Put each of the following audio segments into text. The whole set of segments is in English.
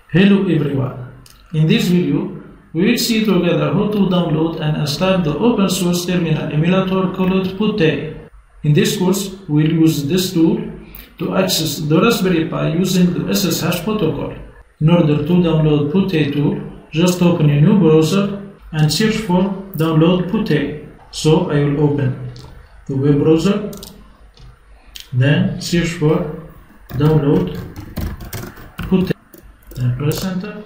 Hello everyone. In this video, we will see together how to download and install the open source terminal emulator called Putty. In this course, we will use this tool to access the Raspberry Pi using the SSH protocol. In order to download Putty tool, just open a new browser and search for download Putty. So I will open the web browser, then search for download Putty. Then press enter.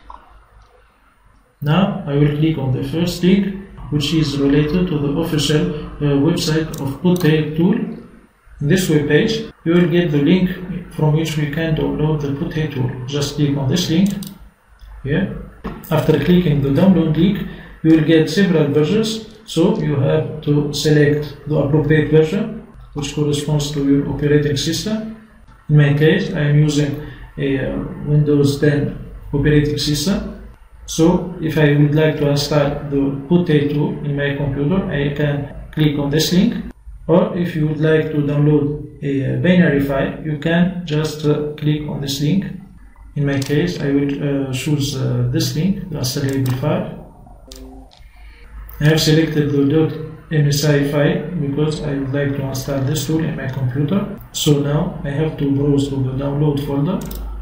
Now I will click on the first link, which is related to the official website of Putty tool. In this web page, you will get the link from which we can download the Putty tool. Just click on this link here. After clicking the download link, you will get several versions, so you have to select the appropriate version which corresponds to your operating system. In my case, I am using a Windows 10 operating system. So if I would like to install the Putty tool in my computer, I can click on this link. Or if you would like to download a binary file, you can just click on this link. In my case, I will choose this link, the installable file. I have selected the .msi file because I would like to install this tool in my computer. So now I have to browse to the download folder.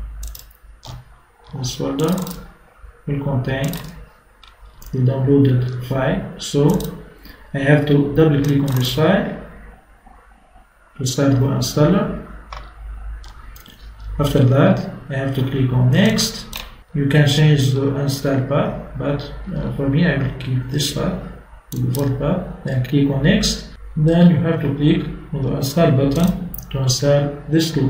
This folder will contain the downloaded file. So I have to double click on this file to start the installer. After that, I have to click on next. You can change the install path, but for me I will keep this path, the default path. Then click on next. Then you have to click on the install button to install this tool.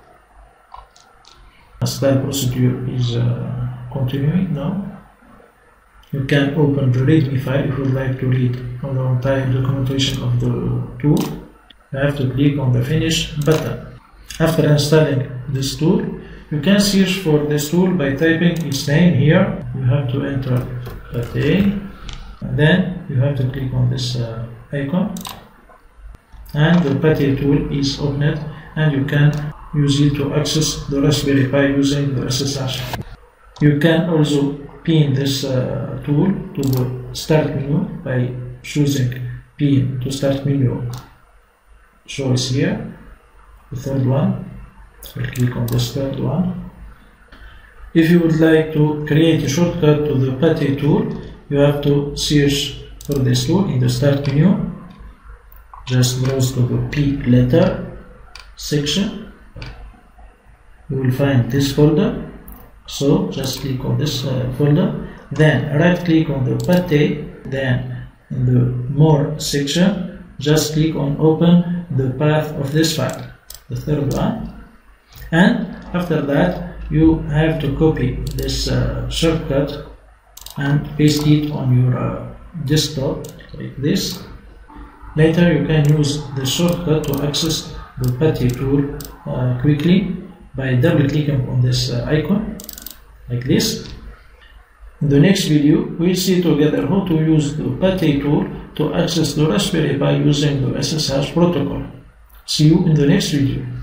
Install procedure is continuing now. You can open the README file if you would like to read on the entire documentation of the tool. You have to click on the finish button. After installing this tool, you can search for this tool by typing its name here. You have to enter Putty, and then you have to click on this icon, and the Putty tool is opened, and you can use it to access the Raspberry Pi using the SSH. You can also pin this tool to the start menu by choosing pin to start menu choice here. The third one, I'll click on this third one. If you would like to create a shortcut to the Putty tool, you have to search for this tool in the start menu. Just browse to the P letter section. You will find this folder. So just click on this folder. Then right click on the Putty. Then in the more section, just click on open the path of this file, the third one. And after that, you have to copy this shortcut and paste it on your desktop like this. Later you can use the shortcut to access the Putty tool quickly by double clicking on this icon like this. In the next video, we'll see together how to use the Putty tool to access the Raspberry Pi using the SSH protocol. See you in the next video.